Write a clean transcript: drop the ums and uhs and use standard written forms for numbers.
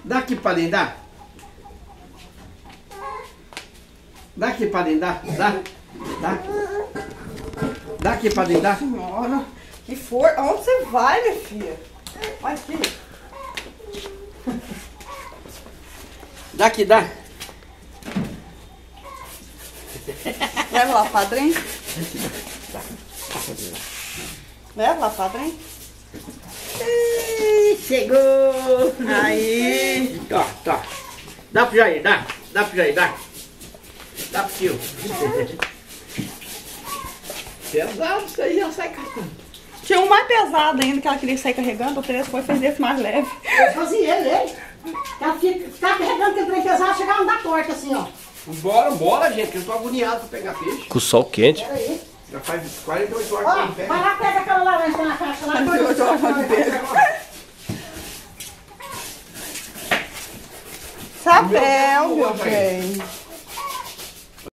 Dá aqui pra dentro, dá. Dá aqui pra dentro, dá. Dá. Dá aqui pra dentro, dá. Senhora, que for... Onde você vai, minha filha? Olha aqui. Dá aqui, dá. Leva lá, padrinho. Leva lá, padrinho. Chegou! Aí. Tá. Dá pro Jair, dá. Dá pro Jair, dá. Dá pro tio. Pesado isso aí, já sai carregando. Tinha um mais pesado ainda que ela queria sair carregando, o Tereza foi e fez esse mais leve. Eu fazia ele. Ela ficar carregando aquele trem pesado, chegava a andar torta assim, ó. Bora, gente, que eu tô agoniado pra pegar peixe. Com o sol quente. Pera aí. Já faz 48 horas Ó, que eu pego. vai lá, pega aquela laranja na caixa lá. 48 horas que eu pego. Chapéu, meu bem.